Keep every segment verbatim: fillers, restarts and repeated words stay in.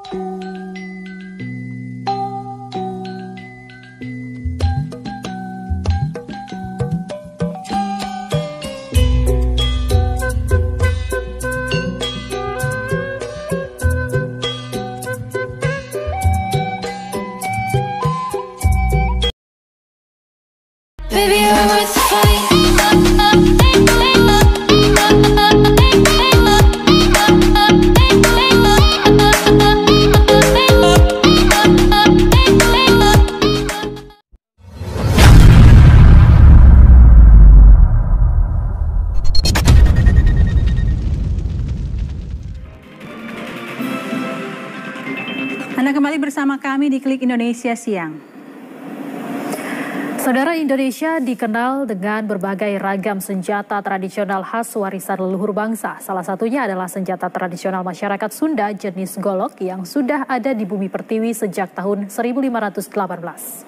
Baby, you're worth the fight. Anda kembali bersama kami di Klik Indonesia Siang. Saudara, Indonesia dikenal dengan berbagai ragam senjata tradisional khas warisan leluhur bangsa. Salah satunya adalah senjata tradisional masyarakat Sunda jenis golok yang sudah ada di bumi pertiwi sejak tahun seribu lima ratus delapan belas.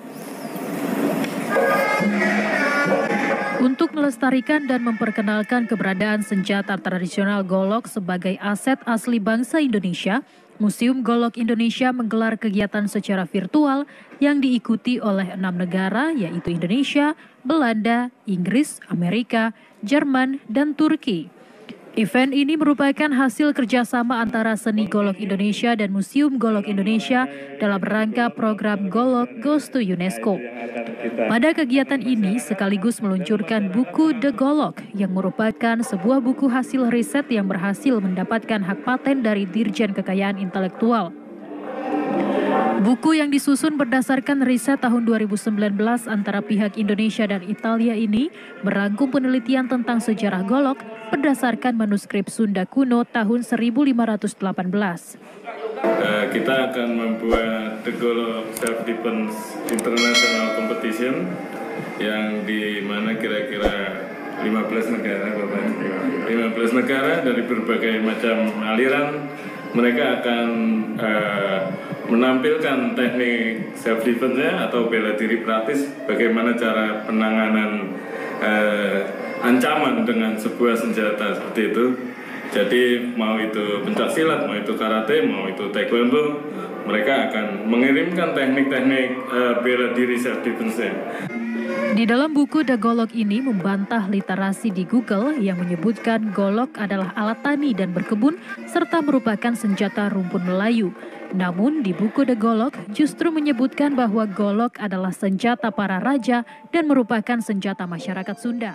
Untuk melestarikan dan memperkenalkan keberadaan senjata tradisional golok sebagai aset asli bangsa Indonesia, Museum Golok Indonesia menggelar kegiatan secara virtual yang diikuti oleh enam negara, yaitu Indonesia, Belanda, Inggris, Amerika, Jerman, dan Turki. Event ini merupakan hasil kerjasama antara Seni Golok Indonesia dan Museum Golok Indonesia dalam rangka program Golok Goes to UNESCO. Pada kegiatan ini sekaligus meluncurkan buku The Golok yang merupakan sebuah buku hasil riset yang berhasil mendapatkan hak paten dari Dirjen Kekayaan Intelektual. Buku yang disusun berdasarkan riset tahun dua ribu sembilan belas antara pihak Indonesia dan Italia ini merangkum penelitian tentang sejarah golok berdasarkan manuskrip Sunda kuno tahun seribu lima ratus delapan belas. Uh, kita akan membuat The Golok Self Defense International Competition yang di mana kira-kira lima belas negara, Bapak. lima belas negara dari berbagai macam aliran. Mereka akan uh, menampilkan teknik self defense-nya atau bela diri praktis, bagaimana cara penanganan uh, ancaman dengan sebuah senjata seperti itu. Jadi mau itu pencaksilat, mau itu karate, mau itu taekwondo, mereka akan mengirimkan teknik-teknik uh, bela diri self defense-nya. Di dalam buku The Golok ini membantah literasi di Google yang menyebutkan golok adalah alat tani dan berkebun serta merupakan senjata rumpun Melayu. Namun di buku The Golok justru menyebutkan bahwa golok adalah senjata para raja dan merupakan senjata masyarakat Sunda.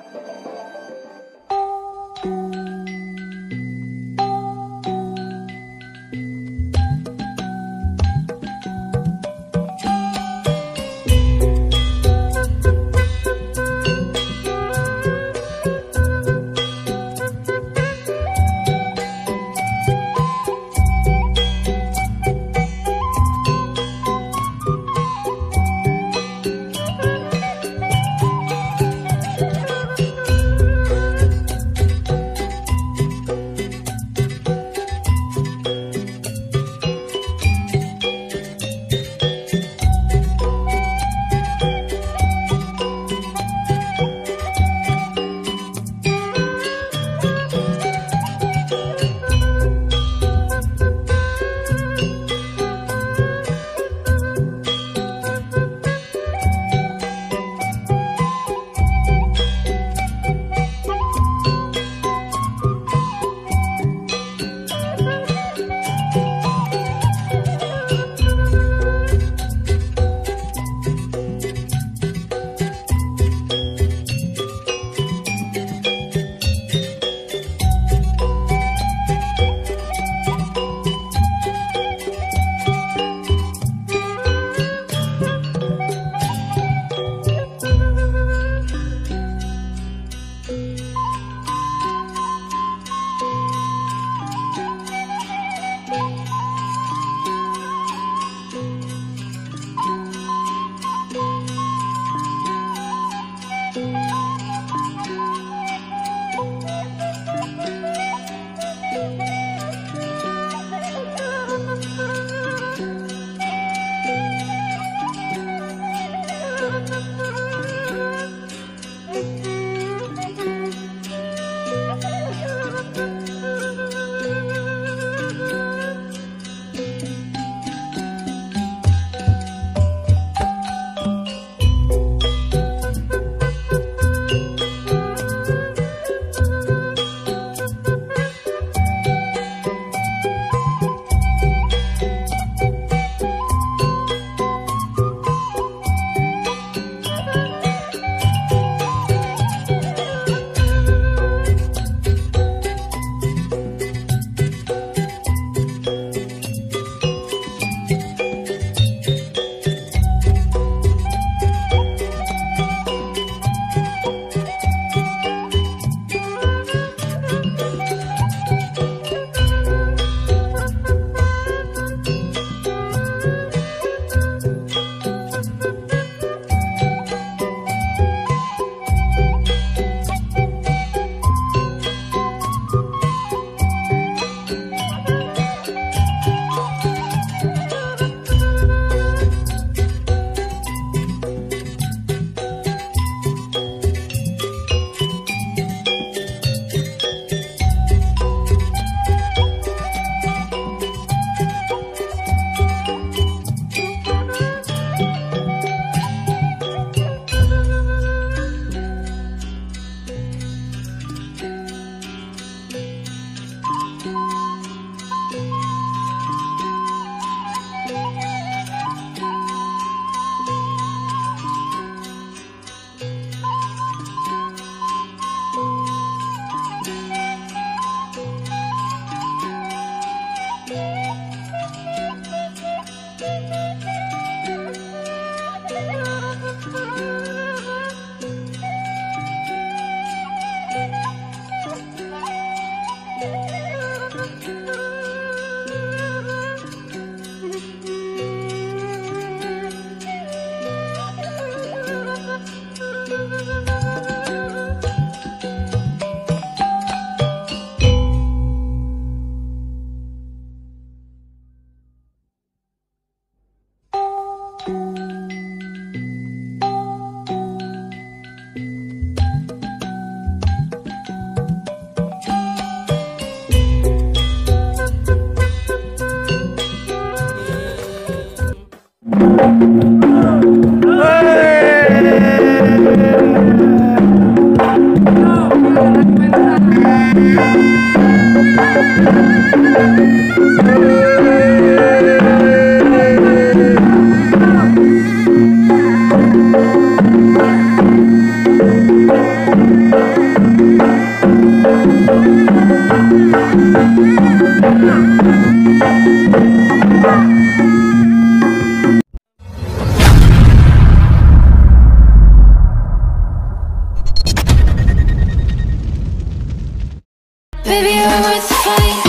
Baby, you're worth the fight.